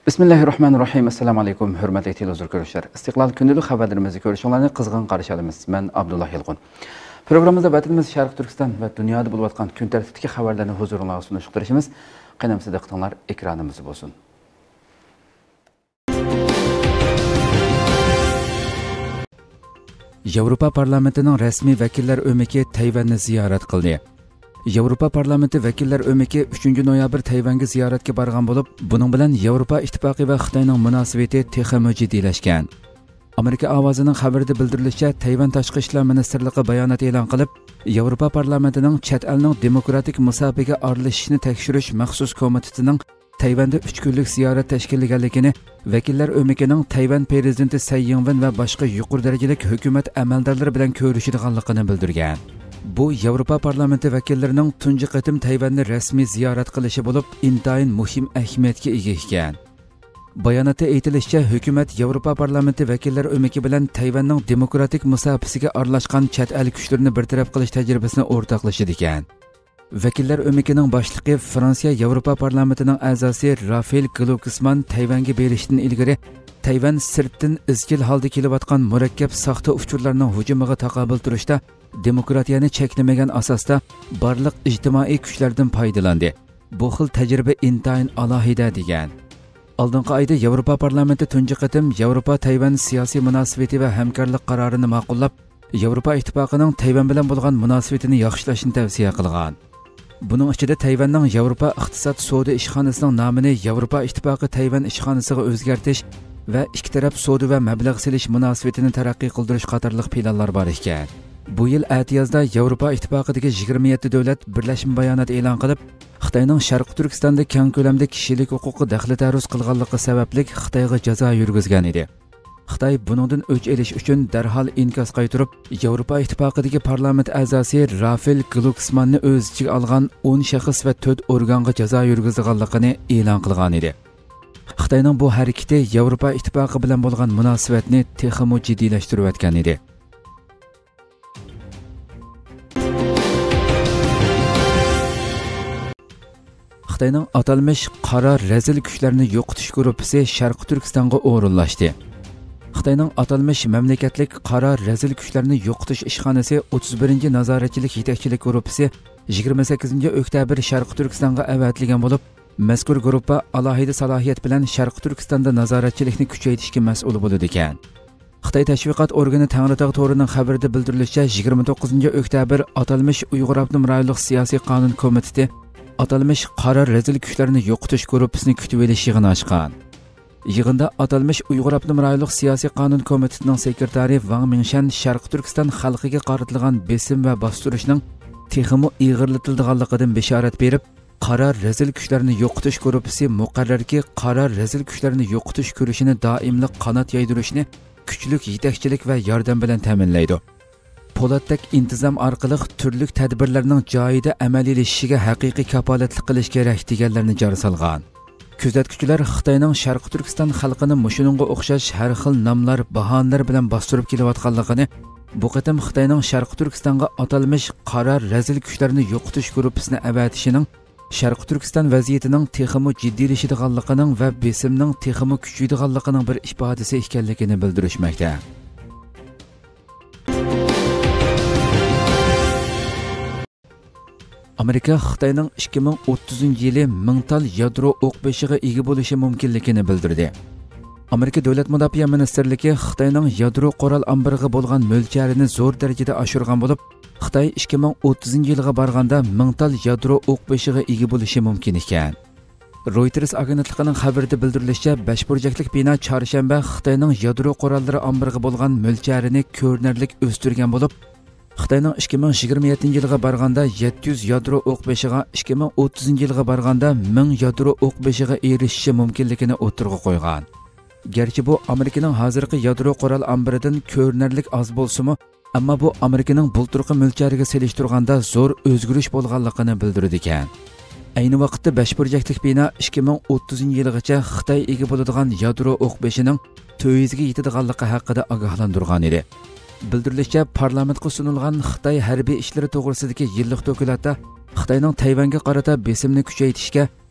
Bismillahirrahmanirrahim. Assalamu alaykum. Hürmetli televizyon görüşler. İstiklal günlük haberlerimizi görüşünlerini kızgın karşı alımız. Ben Abdullah Yılğun. Programımızda vatanımız Şarkı Türkistan ve dünyada bulunatkan gün tertipteki haberlerini huzuruna sunuşturuşumuz. Qanamsızda qıtanlar ekranımız olsun. Avrupa Parlamentining rasmiy vakillar o'maki Tayvanni ziyorat qildi. Avrupa Parlamenti vakillar o'maki 3 noyabr Tayvanga ziyoratga borgan bo'lib, buning bilan Avrupa Ittifoqi va Xitoyning munosabati texmo jiddiylashgan. Amerika ovozining xabarida bildirilishicha, Tayvan tashqi ishlar ministrligi bayonot e'lon qilib, Avrupa Parlamentining chet elning demokratik musobaga aralashishni tekshirish maxsus komitetining Tayvanda 3 kunlik ziyorat tashkillanganligini, vakillar o'makining Tayvan prezidenti Tsai Ing-wen va boshqa yuqori darajalik hukumat amaldorlari bilan ko'rishadiganligini bildirgan. Bu Avrupa Parlamenti vakillarining tunji qatim Tayvanni rasmiy ziyorat qilishi bo'lib, intayin muhim ahamiyatga ega ekan. Bayonotda aytilishicha, hukumat Avrupa Parlamenti vakillari o'maki bilan Tayvanning demokratik musobaqasiga aralashgan chet el kuchlarini bartaraf qilish tajribasini o'rtoqlashadi ekan. Vakillar o'makining boshlig'i Fransiya Avrupa Parlamentining a'zosi Rafael Glucksmann Tayvanga berishdan ilgari Tayvan sirtdan izchil holda kelayotgan murakkab soxta uchurlarning hujumiga taqobil turishda demokratiyani cheklamagan asosda barliq ijtimoiy kuchlardan foydalandi. Bu xil tajriba intayin alohida degan. Oldingi oyda Avrupa Parlamenti tunji qatim Avrupa Tayvan siyosiy munosabati va hamkorlik qarorini ma'qullab, Avrupa Ittifoqining Tayvan bilan bo'lgan munosabatini yaxshilashni tavsiya qilgan. Buning ichida Tayvanning Avrupa iqtisod savdo ishxonasining nomini Avrupa Ittifoqi Tayvan ishxonasiga o'zgartirish va ikki taraf savdo va mablag' selish munosabatini taraqqiy qildirish qatorliq planlar bor ekan. Bu yil atiyozda Avrupa Ittifoqidagi 27 davlat birlashma bayonot e'lon qilib, Xitoyning Sharqi Turkistonda keng ko'lamda kishilik huquqi daxli taruz qilganligi sababli Xitoyga jazo yurgizgan edi. Xitoy buningdan o'ch olish uchun darhol inkos qaytarib, Avrupa Ittifoqidagi parlament a'zosi Rafael Glucksmannni o'z ichiga olgan 10 shaxs va 4 organga jazo yurgizganligini e'lon qilgan edi. Xitoyning bu harakati Avrupa Ittifoqi bilan bo'lgan munosabatni texmo jiddiylashtirib o'tgan edi. Xitoyning atalmish qora razil kuchlarni yo'qotish guruhi Sharqi Turkistonga o'rinlashdi. Xitoyning atalmish mamlakatlik qora razil kuchlarni yo'qotish ishxonasi 31-nazoratchilik yetakchilik guruhi 28 oktyabr Sharqi Turkistonga avatilgan bo'lib, mazkur guruh alohida salohiyat bilan Sharqi Turkistonda nazoratchilikni kuchaytirishga mas'ul bo'ladi ekan. Xitoy tashviqot organi Tangritog' to'rining xabarida bildirilishicha, 29 oktyabr atalmish Uyg'ur Abnum rayonlik siyosiy qonun komiteti atalmish qora razil kuchlarni yo'qotish guruhisini kutib olish yig'ini ochgan. Yig'inda atalmish Uyg'ur Abnum rayonlik siyosiy qonun komitetining sekretari Wang Mingshan Sharqi Turkiston xalqiga qaratilgan besim va bostirishning texmo ig'irlatilganligidan bishorat berib, qora razil kuchlarni yo'qotish guruhi muqarrarki qora razil kuchlarni yo'qotish kurashini doimli qanot yaydirishni kuchlik yetakchilik va yordam bilan ta'minlaydi. Po'latdek intizom orqali turli tadbirlarning joyida amaliylashishiga haqiqiy kafolatlik qilish kerak deganlarni jar solgan. Kuzatuvchilar Xitoyning Sharqi Turkiston xalqini mushuningga o'xshash har xil nomlar, bahonalar bilan bostirib kelayotganligini, bu qatim Xitoyning Sharqi Turkistonga atalmish qora razil kuchlarni yo'qotish guruhisini avatishining Sharqi Turkiston vaziyatining texmo jiddiylashadiganligining va besimning texmo kuchaydiganligining bir ifodasi ekanligini bildirishmoqda. Amerika Xitoyning 2030-yili mingtal yadro o'q-beshiga ega bo'lishi mumkinligini bildirdi. Amerika Davlat mudofaa ministrligi Xitoyning yadro qurol ombiriga bo'lgan mo'lcharini zo'r darajada oshirgan bo'lib, Xitoy 2030-yilga borganda mingtal yadro o'q-beshiga ega bo'lishi mumkin ekan. Reuters agentligining xabarida bildirilishicha, 5 burchaklik bino chorshanba Xitoyning yadro qurollari ombiriga bo'lgan mo'lcharini ko'rinarli o'stirgan bo'lib, Xitoyning 2027-yilga borganda 700 yadro o'q-beshiga, 2030-yilga borganda 1000 yadro o'q-beshiga erishishi mumkinligini o'tirg'a qo'ygan. Garchi bu Amerikaning hozirgi yadro qurol ombiridan ko'rinarli oz bo'lsa-mu, ammo bu Amerikaning bulturqi mo'lchariga selishtirganda zo'r o'zgarish bo'lganligini bildirdi ekan. Ayni vaqtda 5 burchaklik bino 2030-yilgacha Xitoy ega bo'ladigan yadro o'q-beshining 400 ga yetadiganligi haqida ogohlantirgan edi. Bildirilishicha, parlamentga sunilgan Xitoy harbiy ishlari to'g'risidagi yillik dokumentda Xitoyning Tayvanga qarata besimni kuchaytirishga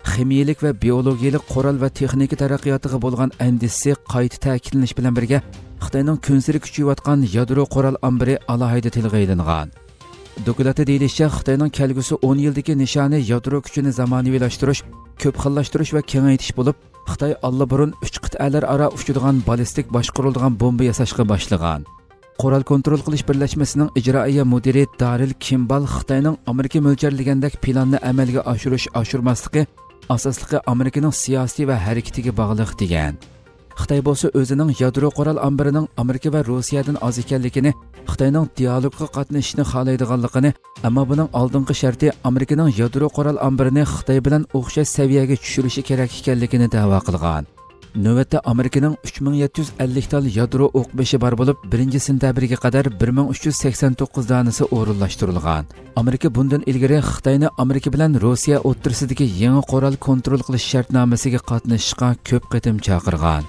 ximiyalik va biologiyalik qoral va texnika taraqqiyotiga bo'lgan andisi qayta ta'kidlanish bilan birga Xitoyning kunsiri kuchayotgan yadro qoral ombiri alohida tilga ilingan. Dokladda deyilishicha, Xitoyning kelgusi 10 yildagi nishoni yadro kuchini zamonaviylashtirish, ko'p xillashtirish va kengaytirish bo'lib, Xitoy allaburun 3 qit'alar aro uchadigan ballistik boshqariladigan bomba yasashga boshlagan. Qoral kontrol qilish birlashmasining ijroiya mudiri Daril Kimball Xitoyning Amerika mo'ljalligandek planni amalga oshirmasligi asosligi Amerikaning siyosiy va harakatiga bog'liq degan. Xitoy bo'lsa o'zining yadro qoral ombirining Amerika va Rossiyadan oz ekanligini, Xitoyning dialogga qatnashishni xohlaydiganligini, ammo buning oldingi sharti Amerikaning yadro qoral ombirini Xitoy bilan o'xshash saviyaga tushirishi kerak ekanligini da'vo qilgan. Navbatda Amerikaning 3750 tal yadro o'q-beshi bor bo'lib, 1-sentabrga qadar 1389 donasi o'rinlashtirilgan. Amerika bundan ilgari Xitoyni Amerika bilan Rossiya o'rtasidagi yangi qoral kontrol qilish shartnomasiga qatnashishga ko'p qatim chaqirgan.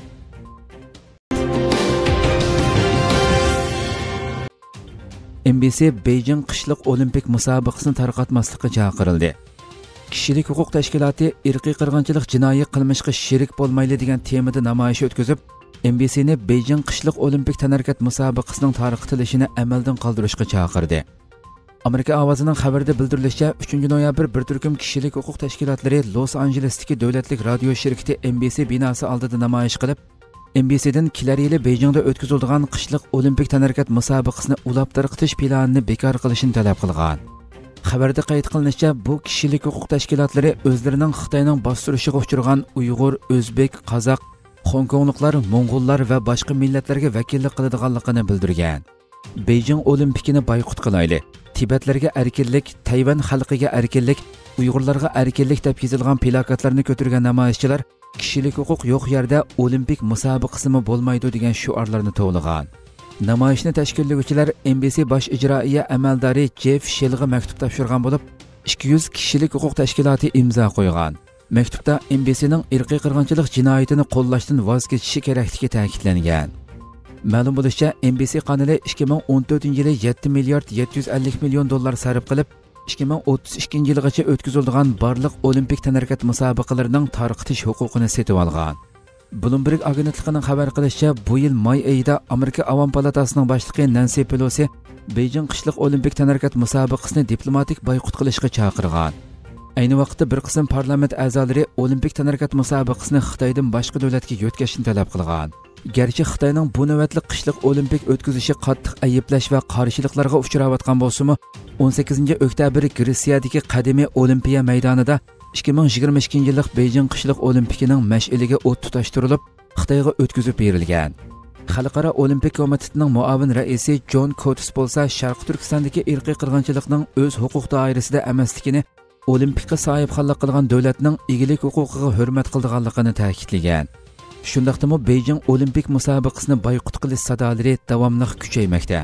NBC Beijing qishliq olimpik musobaqasini tarqatmaslikka chaqirildi. Kishilik huquq tashkiloti irqiy qirg'inchilik jinoiy qilmishga sherik bo'lmaydi degan temada namoyish o'tkazib, NBCni Beijing qishliq olimpik tanarkat musobaqasining tarqatilishini amaldan qoldirishga chaqirdi. Amerika ovozining xabarida bildirilishicha, 3-noyabr bir turkum kishilik huquq tashkilotlari Los Anjelesdagi davlatlik radio shirkati NBC binosi oldida namoyish qilib, NBCdan kelar yili Beijingda o'tkaziladigan qishliq olimpik tanarkat musobaqasini ulab tarqatish planini bekor qilishini talab qilgan. Xabarda qayd qilinishicha, bu kishilik huquq tashkilotlari o'zlarining Xitoyning bostirishiga uchragan Uyg'ur, O'zbek, Qozoq, Hongkongliklar, Mo'ng'ullar va boshqa millatlarga vakillik qiladiganligini bildirgan. Beijing olimpikini boykot qilayli, Tibetlarga erkinlik, Tayvan xalqiga erkinlik, Uyg'urlarga erkinlik deb yozilgan plakatlarni ko'targan namoyishchilar kishilik huquq yo'q yerda olimpik musobaqasimi bo'lmaydi degan shiorlarni to'g'lagan. Namoyishni tashkillovchilar NBC bosh ijroiya amaldori Jeff Shellga maktub topshirgan bo'lib, 200 kishilik huquq tashkiloti imzo qo'ygan. Maktubda NBCning irqiy qirg'inchilik jinoyatini qo'llashdan voz kechishi kerakligi ta'kidlangan. Ma'lum bo'lishicha, NBC kanali 2014-yili 7 milliard 750 million dollar sarf qilib, 2032-yilgacha o'tkaziladigan barliq olimpik tanarkat musobaqalarining tarqatish huquqini setib olgan. Bloomberg agentligining xabar qilishicha, bu yil may oyida Amerika Avam palatasining boshlig'i Nancy Pelosi Beijing qishliq olimpik tanarkat musobaqasini diplomatik boykot qilishga chaqirgan. Ayni vaqtda bir qism parlament a'zolari olimpik tanarkat musobaqasini Xitoydan boshqa davlatga yo'tkazishni talab qilgan. Garchi Xitoyning bu navbatli qishliq olimpik o'tkazishi qattiq ayiblash va qarshiliklarga uchrayotgan bo'lsa-mu, 18-oktyabr Gretsiyadagi qadimiy olimpiya maydonida 2022-yillik Beijing qishliq olimpikining mash'iliga o't tutashtirilib, Xitoyga o'tkazib berilgan. Xalqaro olimpik komitetining muavin raisi John Coates bo'lsa, Sharq Turkistondagi irqiy qirg'inchilikning o'z huquq doirasida emasligini, olimpikka sohibxonlik qilgan davlatning egilik huquqiga hurmat qilganligini ta'kidlagan. Shundaqdimi Beijing olimpik musobaqasini boykot qilish sadolari davomli kuchaymoqda.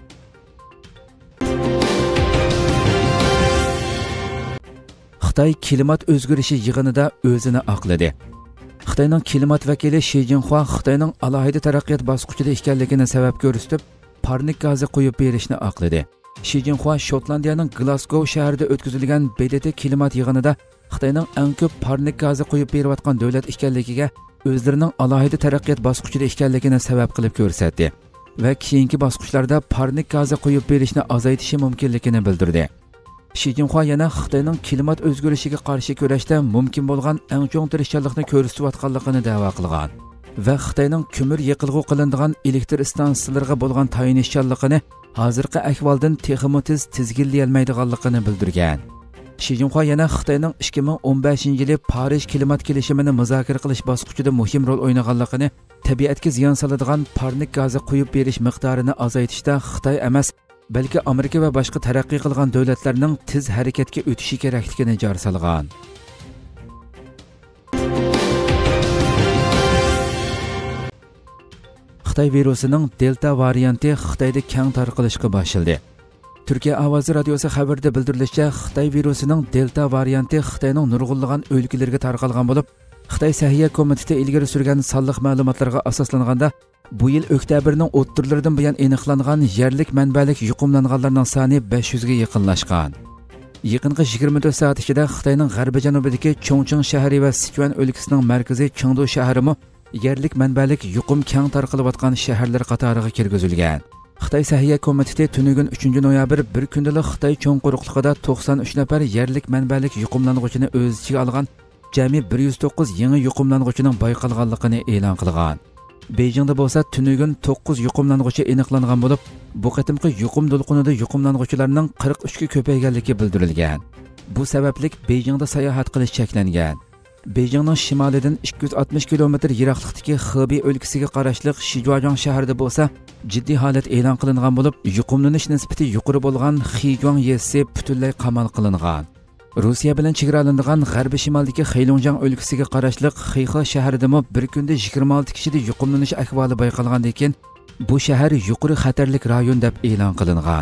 Xitoy klimat o'zgarishi yig'inida o'zini oqladi. Xitoyning klimat vakili Shi Jinhua Xitoyning alohida taraqqiyot bosqichida ekanligini sabab ko'rsatib, parnik gazi qo'yib berishni oqladi. Shi Jinhua Shotlandiyaning Glasgow shahrida o'tkazilgan BDT klimat yig'inida Xitoyning eng ko'p parnik gazi qo'yib berayotgan davlat ekanligiga o'zlarining alohida taraqqiyot bosqichida ekanligini sabab qilib ko'rsatdi va keyingi bosqichlarda parnik gazi qo'yib berishni azaytishi mumkinligini bildirdi. Shi Jinhua yana Xitoyning klimat o'zgarishiga qarshi kurashda mumkin bo'lgan eng chong tirishchilikni ko'rsatayotganligini da'vo qilgan va Xitoyning ko'mir yiqilg'u qilinadigan elektr stansiyalariga bo'lgan tayinishchanligini hozirgi ahvoldan texmi tizginlay olmaydiganligini bildirgan. Shi Jinhua yana Xitoyning 2015-yili Parij klimat kelishimini muzokara qilish bosqichida muhim rol o'ynaganligini, tabiatga ziyon soladigan parnik gazi qo'yib berish miqdorini azaytishda Xitoy emas, balki Amerika va boshqa taraqqiy qilgan davlatlarning tez harakatga o'tishi kerakligini jar solgan. Xitoy virusining Delta varianti Xitoyda keng tarqalishga boshladi. Turkiya ovozi radiosi xabarida bildirilishicha, Xitoy virusining Delta varianti Xitoyning nurg'unlagan o'lkalarga tarqalgan bo'lib, Xitoy Sahiyya komiteti ilgari surgan sonliq ma'lumotlarga asoslanganda, bu yil oktyabrning o'ttirlaridan buyon aniqlangan yerlik manbalik yuqumlanganlarning soni 500 ga yaqinlashgan. Yaqinqi 24 soat ichida Xitoyning g'arbiy janubidagi Chongqing shahri va Sichuan o'lkasining markaziy Chengdu shahrimi yerlik manbalik yuqum keng tarqalayotgan shaharlar qatoriga kirgizilgan. Xitoy Sahiyya komiteti tunugun 3-noyabr bir kundalik Xitoy cho'ng quruqligida 93 nafar yerlik manbalik yuqumlanuvchini o'z ichiga olgan jami 109 yangi yuqumlanuvchining bayqalganligini e'lon qilgan. Beijingda bo'lsa tunugun 9 yuqumlanuvchi aniqlangan bo'lib, bu qatimqi yuqum to'lqinida yuqumlanuvchilarning 43 ga ko'payganligi bildirilgan. Bu sababli Beijingda sayohat qilish cheklangan. Beijingning shimolidan 260 kilometr yiroqlikdagi Xebey o'lkasiga qarashli Shijuazhuang shahrida bo'lsa, jiddiy holat e'lon qilingan bo'lib, yuqumlanish nisbati yuqori bo'lgan Xijuang yezasi butunlay qamal qilingan. Rossiya bilan chegaralanadigan g'arbiy shimoldagi Xeylonjiang o'lkasiga qarashli Xixi shahrida bir kunda 26 kishida yuqumlanish ahvoli bayqalgandan keyin bu shahar yuqori xatarlik rayon deb e'lon qilingan.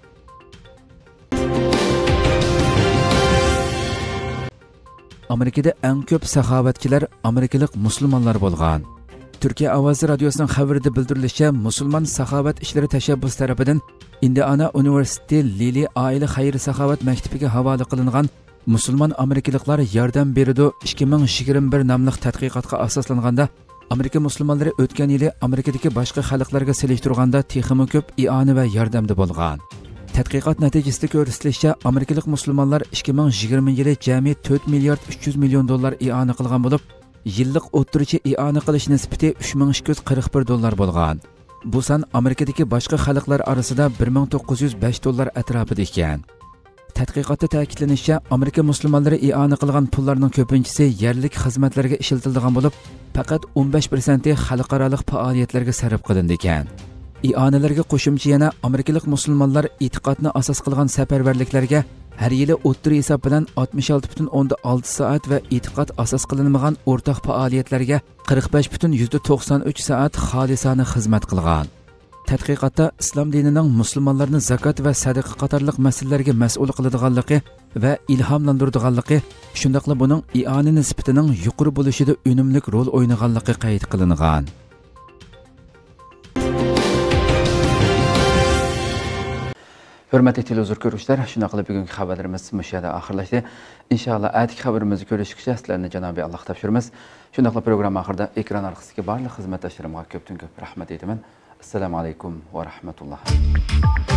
Amerikada eng ko'p saxovatchilar amerikalik musulmonlar bo'lgan. Turkiya ovozi radiosining xabarida bildirilishicha, musulmon saxovat ishlari tashabbus tarafidan Indiana University Lili oila xayr saxovat maktabiga havola qilingan musulmon amerikaliklar yordam beradi 2021 nomli tadqiqotga asoslanganda Amerika musulmonlari o'tgan yili Amerikadagi boshqa xalqlarga selishtirganda texmi ko'p ioni va yordamda bo'lgan. Tadqiqot natijasida ko'rsatilishicha, amerikalik musulmonlar 2020 yili jami 4 milliard 300 million dollar ioni qilgan bo'lib, yillik o'ttirchi ioni qilish nisbati 3241 dollar bo'lgan. Bu son Amerikadagi boshqa xalqlar orasida 1905 dollar atrofida ekan. Tadqiqotda ta'kidlanishicha, Amerika musulmonlari ioni qilgan pullarning ko'pinchisi yerlik xizmatlarga ishlatiladigan bo'lib, faqat 15% xalqaro faoliyatlarga sarf qilindi ekan. Ionalarga qo'shimcha yana amerikalik musulmonlar e'tiqodni asos qilgan safarbarliklarga har yili o'ttir hisob bilan 66,6 soat va e'tiqod asos qilinmagan o'rtaq faoliyatlarga 45,93 soat xolisona xizmat qilgan. Tadqiqotda islom dinining musulmonlarni zakot va sadaqa qatorliq masalalarga mas'ul qiladiganligi va ilhomlantiradiganligi, shundaqla buning ioni nisbatining yuqori bo'lishida unumli rol o'ynaganligi qayd qilingan. Hürmetli televizor görüşler, şuna qilib bugungi xabarlarimiz mushada oxirlashdi. Inshaalloh atigi xabarimizni ko'rishguncha sizlarni Janobiy Alloh topshiramiz. Shunda qilib program oxirida ekran orqasidagi barcha xizmatdoshlarimga ko'pdan ko'p rahmat aytaman. Assalomu alaykum va rahmatulloh.